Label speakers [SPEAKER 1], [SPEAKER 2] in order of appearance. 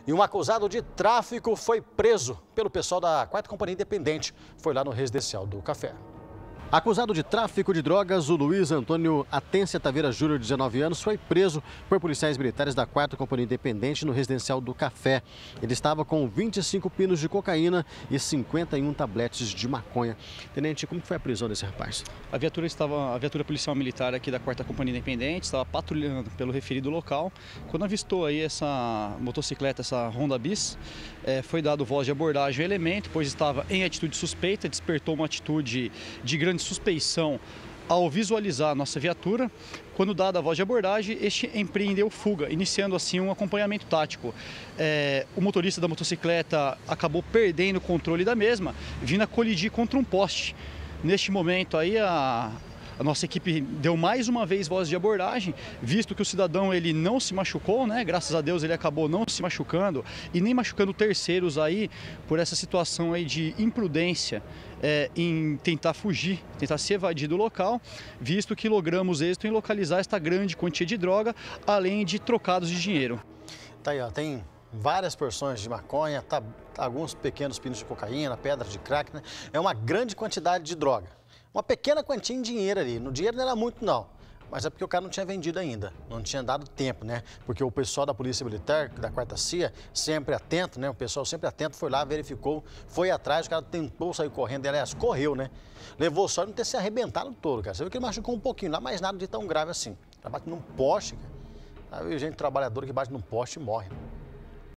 [SPEAKER 1] E um acusado de tráfico foi preso pelo pessoal da 4ª Companhia Independente. Foi lá no residencial do Café. Acusado de tráfico de drogas, o Luiz Antônio Atência Taveira Júnior, de 19 anos, foi preso por policiais militares da 4ª Companhia Independente no residencial do Café. Ele estava com 25 pinos de cocaína e 51 tabletes de maconha. Tenente, como foi a prisão desse rapaz?
[SPEAKER 2] A viatura policial militar aqui da 4ª Companhia Independente estava patrulhando pelo referido local. Quando avistou aí essa motocicleta, essa Honda Bis, foi dado voz de abordagem ao elemento, pois estava em atitude suspeita, despertou uma atitude de grande suspeição ao visualizar a nossa viatura. Quando dada a voz de abordagem, este empreendeu fuga, iniciando assim um acompanhamento tático. O motorista da motocicleta acabou perdendo o controle da mesma, vindo a colidir contra um poste. Neste momento aí a nossa equipe deu mais uma vez voz de abordagem, visto que o cidadão ele não se machucou, né? Graças a Deus ele acabou não se machucando e nem machucando terceiros aí por essa situação aí de imprudência em tentar fugir, tentar se evadir do local, visto que logramos êxito em localizar esta grande quantia de droga, além de trocados de dinheiro.
[SPEAKER 1] Tá aí, ó, tem várias porções de maconha, alguns pequenos pinos de cocaína, pedras de crack, né? É uma grande quantidade de droga. Uma pequena quantia em dinheiro ali. No dinheiro não era muito, não. Mas é porque o cara não tinha vendido ainda. Não tinha dado tempo, né? Porque o pessoal da Polícia Militar, da 4ª CIA, sempre atento, né? O pessoal sempre atento, foi lá, verificou, foi atrás, o cara tentou sair correndo, aliás, correu, né? Levou só não ter se arrebentado todo, cara. Você viu que ele machucou um pouquinho lá, mas nada de tão grave assim. Ele bate num poste, cara. Aí gente trabalhadora que bate num poste e morre.